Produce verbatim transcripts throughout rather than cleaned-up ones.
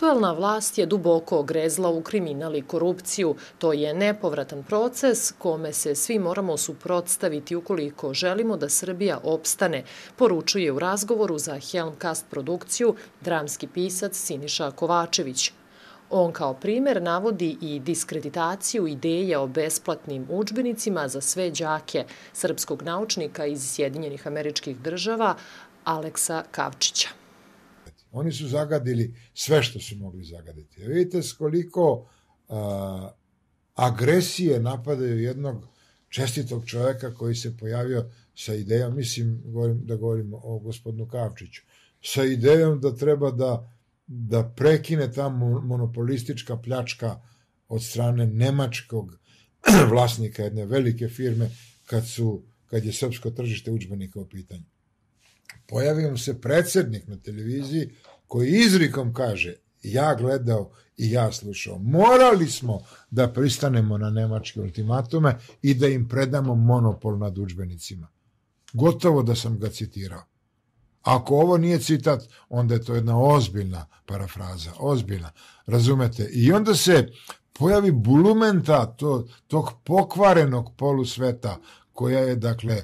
Aktuelna vlast je duboko ogrezla u kriminal i korupciju. To je nepovratan proces kome se svi moramo suprotstaviti ukoliko želimo da Srbija opstane, poručuje u razgovoru za Helmcast produkciju dramski pisac Siniša Kovačević. On kao primer navodi i diskreditaciju ideje o besplatnim udžbenicima za sve đake srpskog naučnika iz Sjedinjenih Američkih Država Aleksa Kavčića. Oni su zagadili sve što su mogli zagaditi. Vidite s koliko a, agresije napadaju jednog čestitog čovjeka koji se pojavio sa idejom, mislim govorim, da govorimo o gospodinu Kavčiću, sa idejom da treba da, da prekine ta monopolistička pljačka od strane nemačkog vlasnika jedne velike firme kad, su, kad je srpsko tržište udžbenika u pitanju. Pojavio se predsjednik na televiziji koji izrikom kaže ja gledao i ja slušao. Morali smo da pristanemo na nemačke ultimatume i da im predamo monopol nad udžbenicima. Gotovo da sam ga citirao. Ako ovo nije citat, onda je to jedna ozbiljna parafraza, ozbiljna, razumete? I onda se pojavi bulumenta to, tog pokvarenog polusveta koja je, dakle,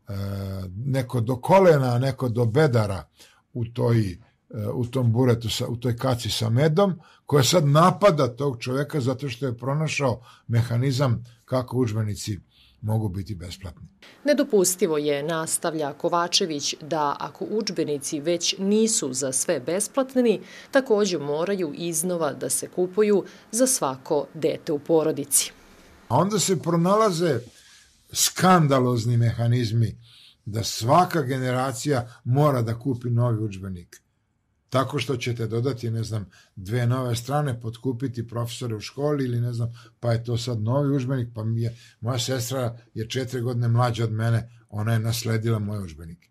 neko do kolena, neko do bedara u, toj, u tom buretu, u toj kaci sa medom, koja sad napada tog čovjeka zato što je pronašao mehanizam kako udžbenici mogu biti besplatni. Nedopustivo je, nastavlja Kovačević, da ako udžbenici već nisu za sve besplatni, također moraju iznova da se kupuju za svako dete u porodici. A onda se pronalaze skandalozni mehanizmi da svaka generacija mora da kupi novi udžbenik. Tako što ćete dodati, ne znam, dve nove strane, potkupiti profesore u školi ili ne znam, pa je to sad novi udžbenik, pa mi je, moja sestra je četiri godine mlađa od mene, ona je nasledila moje udžbenike.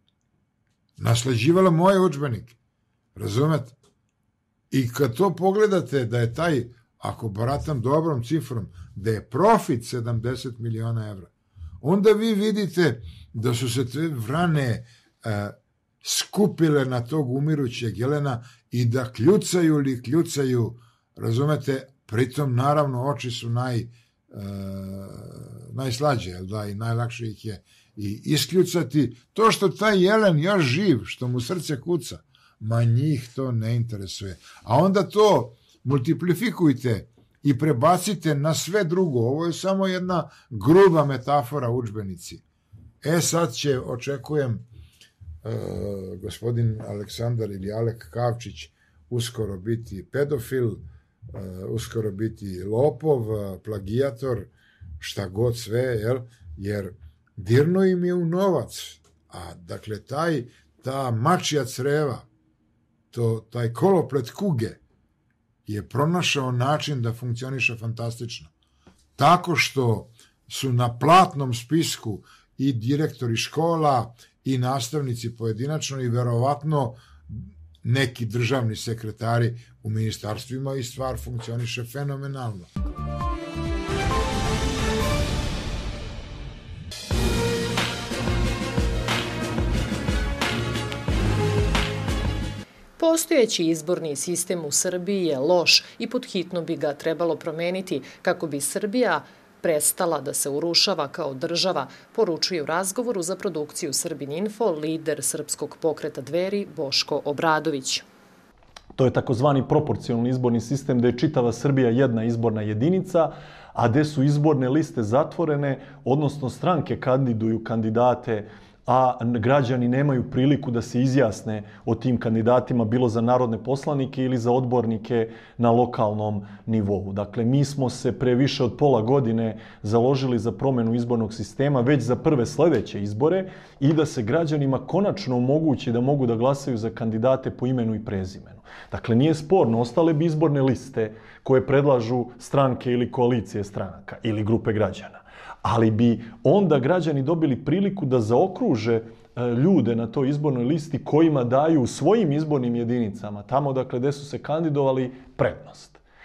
Nasleđivala moje udžbenike. Razumete? I kad to pogledate da je taj, ako baratam dobrom cifrom, da je profit sedamdeset miliona evra, onda vi vidite da su se te vrane e, skupile na tog umirućeg jelena i da kljucaju li kljucaju, razumete, pritom naravno oči su naj, e, najslađe, da, i najlakše ih je i iskljucati. To što taj jelen još živ, što mu srce kuca, ma njih to ne interesuje. A onda to multiplifikujte i prebacite na sve drugo. Ovo je samo jedna gruba metafora udžbenici. E sad će, očekujem, Uh, gospodin Aleksandar ili Alek Kavčić uskoro biti pedofil, uh, uskoro biti lopov, uh, plagijator, šta god sve, jel? Jer dirno im je u novac. A dakle, taj, ta mačja creva, to, taj koloplet kuge je pronašao način da funkcioniše fantastično. Tako što su na platnom spisku i direktori škola i nastavnici pojedinačno i verovatno neki državni sekretari u ministarstvima i stvar funkcioniše fenomenalno. Postojeći izborni sistem u Srbiji je loš i podhitno bi ga trebalo promeniti kako bi Srbija prestala da se urušava kao država, poručuje u razgovoru za produkciju Srbin Info lider srpskog pokreta Dveri Boško Obradović. To je takozvani proporcionalni izborni sistem gde je čitava Srbija jedna izborna jedinica, a gde su izborne liste zatvorene, odnosno stranke kandiduju kandidate, a građani nemaju priliku da se izjasne o tim kandidatima, bilo za narodne poslanike ili za odbornike na lokalnom nivou. Dakle, mi smo se pre više od pola godine založili za promjenu izbornog sistema već za prve sljedeće izbore i da se građanima konačno omogući da mogu da glasaju za kandidate po imenu i prezimenu. Dakle, nije sporno, ostale bi izborne liste koje predlažu stranke ili koalicije stranaka ili grupe građana. Ali bi onda građani dobili priliku da zaokruže ljude na toj izbornoj listi kojima daju svojim izbornim jedinicama, tamo dakle gde su se kandidovali, prednost.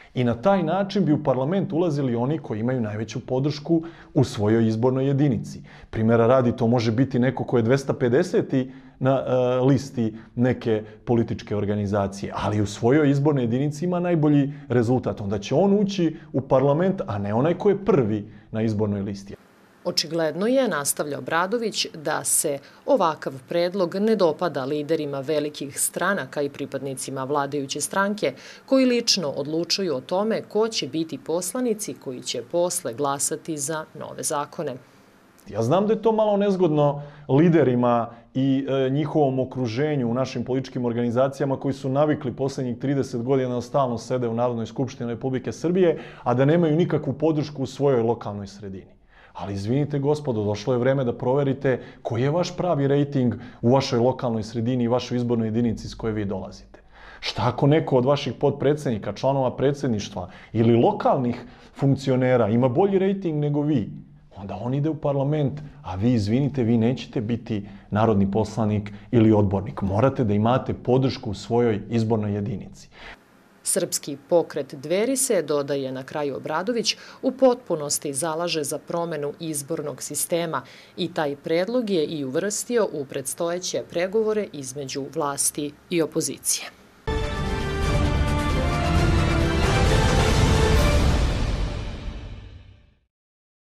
I na taj način bi u parlament ulazili oni koji imaju najveću podršku u svojoj izbornoj jedinici. Primjera radi, to može biti neko ko je dvesta pedeseti na uh, listi neke političke organizacije, ali u svojoj izbornoj jedinici ima najbolji rezultat. Onda će on ući u parlament, a ne onaj ko je prvi na izbornoj listi. Očigledno je, nastavlja Obradović, da se ovakav predlog ne dopada liderima velikih stranaka i pripadnicima vladajuće stranke, koji lično odlučuju o tome ko će biti poslanici koji će posle glasati za nove zakone. Ja znam da je to malo nezgodno liderima i e, njihovom okruženju u našim političkim organizacijama koji su navikli posljednjih trideset godina da stalno sede u Narodnoj skupštini Republike Srbije, a da nemaju nikakvu podršku u svojoj lokalnoj sredini. Ali izvinite gospodo, došlo je vreme da proverite koji je vaš pravi rejting u vašoj lokalnoj sredini i vašoj izbornoj jedinici s koje vi dolazite. Šta ako neko od vaših podpredsednika, članova predsjedništva ili lokalnih funkcionera ima bolji rejting nego vi? Onda on ide u parlament, a vi, izvinite, vi nećete biti narodni poslanik ili odbornik. Morate da imate podršku u svojoj izbornoj jedinici. Srpski pokret Dveri se, dodaje na kraju Obradović, u potpunosti zalaže za promenu izbornog sistema i taj predlog je i uvrstio u predstojeće pregovore između vlasti i opozicije.